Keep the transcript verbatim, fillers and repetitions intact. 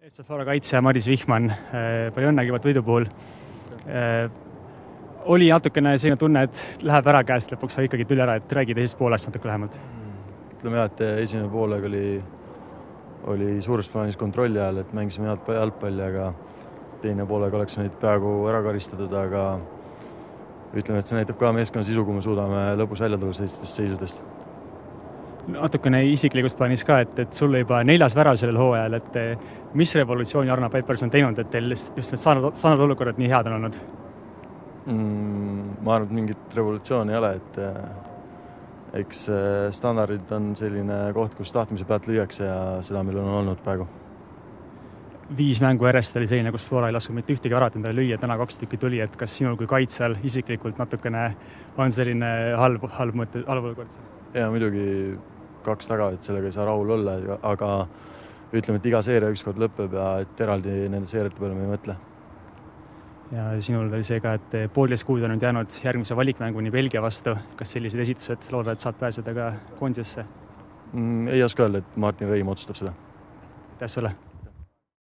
Eesti Flora kaitsja Maris Vihman, palju õnne kõigepealt võidu puhul. Oli natukene selline tunne, et läheb ära käest lõpuks, aga ikkagi tuli ära, et räägi teisest poolest natuke lähemalt. Ütleme jah, et esimene poolega oli, oli suures plaanis kontrolli ajal, et mängisime head jalgpalli, aga teine poolega oleks meid peaaegu ära karistatud, aga ütleme, et see näitab ka meeskonna sisu, kui me suudame lõpus välja tulla sellistest seisudest. Natukene isiklikus plaanis ka, et, et sulle juba neljas värav sellel hooajal, et mis revolutsiooni Arno Peppers on teinud, et teil just need saanud, saanud olukorrad nii head on olnud? Mm, ma arvan, et mingit revolutsiooni ei ole, et eks standardid on selline koht, kus tahtmise pealt lüüakse ja seda meil on olnud praegu. Viis mängu järjest oli selline, kus Flora ei lasku mitte ühtegi varat endale lüüa, täna kaks tükki tuli, et kas sinul kui kaitsjal isiklikult natukene on selline halb, halb mõte, halb olukord? Ja muidugi kaks taga, et sellega ei saa rahul olla, aga ütleme, et iga seeria ükskord lõpeb ja et eraldi nende seeriate peale me ei mõtle. Ja sinul oli see ka, et poolteist kuud on nüüd jäänud järgmise valikmänguni Belgia vastu. Kas sellised esitused loodavad, et saad pääseda ka koondisesse? Mm, ei oska öelda, et Martin Reim otsustab seda. Aitäh sulle!